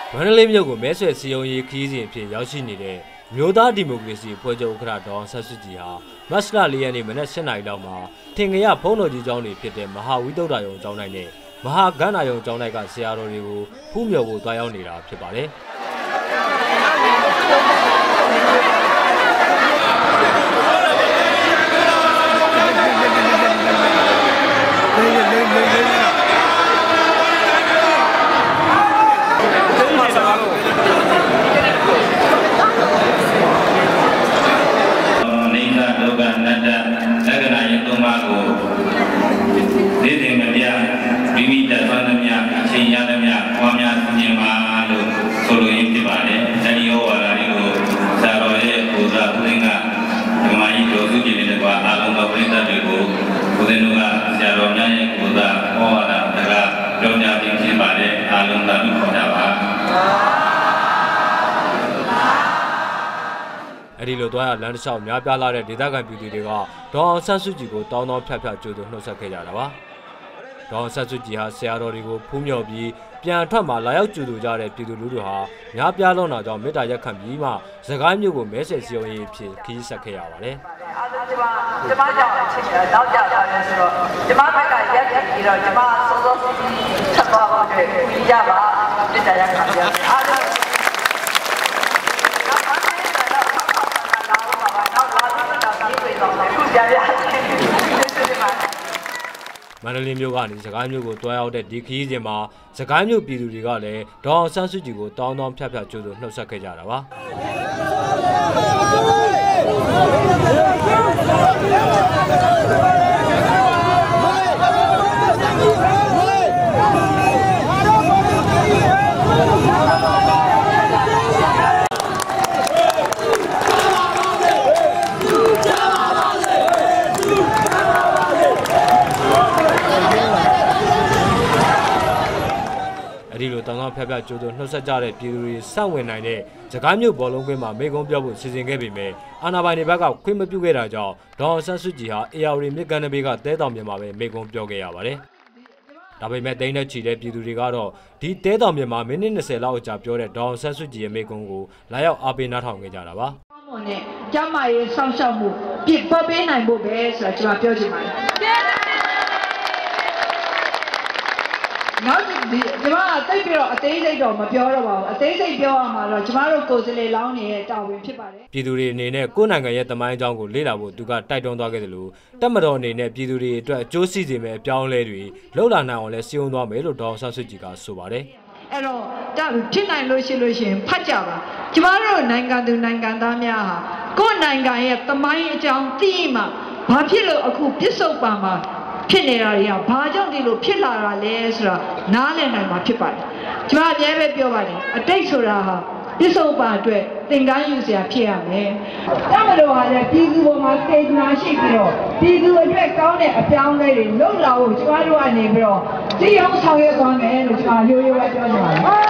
မန္တလေးမြို့ကိုမဲဆွယ်စည်းရုံးရေးခီးစဉ်ဖြစ်ရောက်ရှိနေတဲ့မြို့သားဒီမိုကရေစီဖွဲ့ချုပ်ဥက္ကဋ္ဌဒေါ်အောင်ဆန်းစုကြည်ဟာမတ်လ4 ရက်နေ့မနက်7 နာရီလောက်မှာထင်ကရဘုန်းတော်ကြီးကျောင်းတွေဖြစ်တဲ့မဟာဝိသုဒ္ဓယုံကျောင်းတိုင်းနဲ့မဟာကန္နာယုံကျောင်းတိုက်ကဆရာတော်တွေကိုဖူးမြော်ဖို့တွားရောက်နေတာဖြစ်ပါတယ်အဲဒီလိုတွားရလမ်းတစ်လျှောက်များပြားလာတဲ့ဒေသခံပြည်သူတွေကဒေါ်အောင်ဆန်းစုကြည်ကိုတောင်းဖြတ်ကြိုးနှုတ်ဆက်ခဲ့ကြတာပါဒေါ်အောင်ဆန်းစုကြည်ဟာဆရာတော်တွေကိုဖူးမြော်ပြီးပြန်ထွက်မှာလာရောက်ကြိုးကြတဲ့ပြည်သူလူထုဟာများပြားလွန်တာကြောင့်မေတ္တာရက်ခံပြီးမှစကိုင်းမြို့ကိုမဲဆွယ်စည်းရုံးရေးဖြစ်ခီးဆက်ခဲ့ရပါတယ်ကျမကြောင့်အချင်းချင်းနောက်ကျသွားတယ်ဆိုတော့ကျမဘက်ကရက်ပြီးတော့ကျမစောစောစီးစီးဆက်သွားဖို့အတွက်ပြီးကြပါမေတ္တာရက်ခံပါအားလုံးမန္တလေးမြို့ကနေစကိုင်းမြို့ကိုတွားရောက်တဲ့ဒီခီးစဉ်မှာစကိုင်းမြို့ပြည်သူတွေကလည်းဒေါ်အောင်ဆန်းစုကြည်ကိုတောင်းဖြတ်ကြိုးနှုတ်ဆက်ခဲ့ကြတာပါဒီလိုတောင်းဖြတ်ကြိုးနှုတ်ဆက်ကြတဲ့ပြည်သူတွေစောင့်ဝင်နိုင်တဲ့စကိုင်းမြို့ဘောလုံးကွင်းမှာမိကုံးပြောဖို့စီစဉ်ခဲ့ပေမဲ့အာဏာပိုင်တွေဘက်ကခွင့်မပြုခဲ့တာကြောင့်ဒေါ်အောင်ဆန်းစုကြည်ဟာအေယာဝတီမြစ်ကမ်းနဘေးကတဲတောင်မြေမှာပဲမိကုံးပြောခဲ့ရပါတယ်။ဒါပေမဲ့တိန်းတဲ့ချီတဲ့ပြည်သူတွေကတော့ဒီတဲတောင်မြေမှာမိနစ်20လောက်ကြာပြောတဲ့ဒေါ်အောင်ဆန်းစုကြည်ရဲ့မိကုံးကိုလာရောက်အားပေးနားထောင်ခဲ့ကြတာပါ။နဲ့ကျမရဲ့စောင့်ရှောက်မှုပြစ်ပတ်ပေးနိုင်ဖို့ပဲဆိုတာကျွန်တော်ပြောချင်ပါတယ်။နောက်ဒီကျမတိတ်ပြီးတော့အသေးစိတ်တော့မပြောတော့ပါဘူးအသေးစိတ်ပြောရမှာတော့ကျမတို့ကိုယ်စားလှယ်လောင်းနေတဲ့တာဝန်ဖြစ်ပါတယ်ပြည်သူတွေအနေနဲ့ကိုယ်နိုင်ငံရဲ့သမိုင်းအကြောင်းကိုလေ့လာဖို့သူကတိုက်တွန်းသွားခဲ့တယ်လို့တပ်မတော်အနေနဲ့ပြည်သူတွေအတွက်အကျိုးစီစေမယ့်အပြောင်းအလဲတွေလှုပ်လာနိုင်အောင်လဲစည်းရုံးသွားမယ်လို့ဒေါ်အောင်ဆန်းစုကြည်ကဆိုပါတယ်အဲ့တော့ဖြစ်နိုင်လို့ရှိရင်ဖတ်ကြပါကျမတို့နိုင်ငံသူနိုင်ငံသားများဟာကိုယ်နိုင်ငံရဲ့သမိုင်းအကြောင်းသိမှဘာဖြစ်လို့အခုပြစ္ဆုတ်ပံမှာဖြစ်နေတာတွေကဘာကြောင့်ဒီလိုဖြစ်လာတာလဲဆိုတာနားလည်နိုင်မှာဖြစ်ပါတယ်။ကျွန်မအများပဲပြောပါတယ်အတိတ်ဆိုတာဟာပြစ္ဆုတ်ပံအတွက်သင်္ကန်းယူစရာဖြစ်ရမယ်။တမတော်ဟာလည်းပြည်သူပေါ်မှာစေတနာရှိပြီးတော့ပြည်သူအတွက်ကောင်းတဲ့အပြောင်းအလဲတွေလုပ်လာဖို့ကျွန်တော်တို့ကနေပြီးတော့စီအောင်ဆောင်ရွက်သွားမယ်လို့ကျွန်တော်ရိုးရိုးပဲပြောချင်ပါတယ်။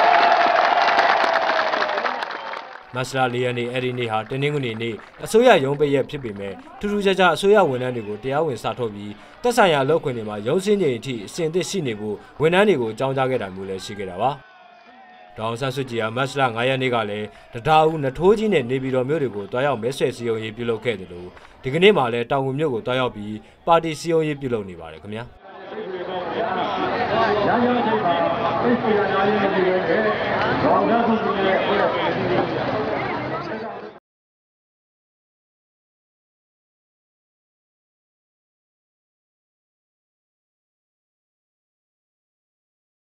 မတ်လ4 ရက်နေ့အဲ့ဒီနေ့ဟာတနင်္ဂနွေနေ့အစိုးရရုံးပိတ်ရက်ဖြစ်ပေမဲ့ထူးထူးခြားခြားအစိုးရဝန်ထမ်းတွေကိုတရားဝင်စာထုတ်ပြီးသက်ဆိုင်ရာလုပ်ခွင့်တွေမှာရုံးစင်းချိန်အထိအစဉ်အသစ်ရှိနေဖို့ဝန်ထမ်းတွေကိုအကြောင်းကြားခဲ့တာမျိုးလည်းရှိခဲ့တာပါဒေါ်အောင်ဆန်းစုကြည်ဟာမတ်လ9 ရက်နေ့ကလည်းတရားဦးနထိုးကြီးနဲ့နေပြည်တော်မြို့တွေကိုတွားရောက်မဲဆွယ်စည်းရုံးရေးပြုလုပ်ခဲ့တယ်လို့ဒီကနေ့မှလည်းတောင်ငူမြို့ကိုတွားရောက်ပြီးပါတီစည်းရုံးရေးပြုလုပ်နေပါတယ်ခင်ဗျာရရတဲ့ပါဖိတ်ဆွေးရရတဲ့ဒီရဲ့ဒေါ်အောင်ဆန်းစုကြည်ရဲ့